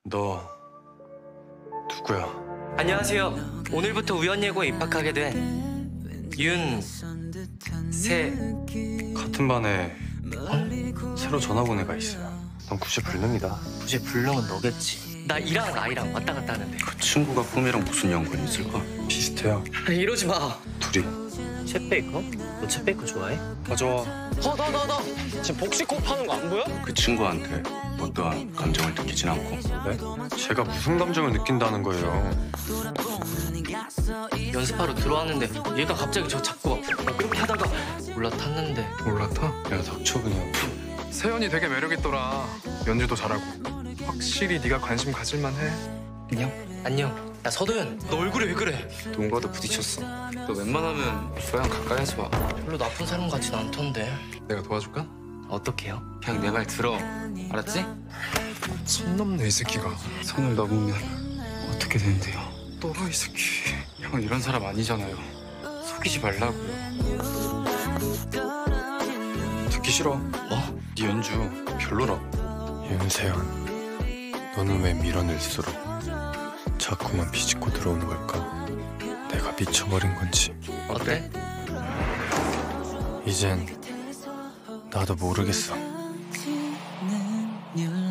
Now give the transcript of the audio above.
너 누구야? 안녕하세요. 오늘부터 우연예고에 입학하게 된 윤세. 같은 반에 새로 전학 온 애가 있어요. 넌 굳이 불능이다. 굳이 불능은 너겠지. 나 이랑 아이랑 왔다 갔다 하는데. 그 친구가 꿈이랑 무슨 연관이 있을까? 비슷해요. 이러지 마. 둘이. 챗 베이커? 너 챗 베이커 좋아해? 맞아. 나. 지금 복식호흡 하는 거 안 보여? 그 친구한테 어떠한 감정을 느끼진 않고. 네? 제가 무슨 감정을 느낀다는 거예요? 연습하러 들어왔는데 얘가 갑자기 저 잡고 막 그렇게 하다가 올라탔는데. 올라타? 야 닥쳐 그냥. 세연이 되게 매력있더라. 연주도 잘하고. 확실히 네가 관심 가질만해. 안녕. 야 서도현, 너 얼굴이 왜 그래? 누군가도 부딪혔어. 너 웬만하면 조양 가까이 하지 마. 별로 나쁜 사람 같진 않던데. 내가 도와줄까? 어떡해요? 그냥 내 말 들어. 알았지? 손 넘네 이 새끼가. 손을 넘으면 어떻게 되는데요? 또라 이 새끼. 형은 이런 사람 아니잖아요. 속이지 말라고요. 듣기 싫어. 뭐? 네 연주 별로라고. 윤세연, 너는 왜 밀어낼수록 자꾸만 비집고 들어오는 걸까? 내가 미쳐버린 건지. 어때? 이젠 나도 모르겠어. 는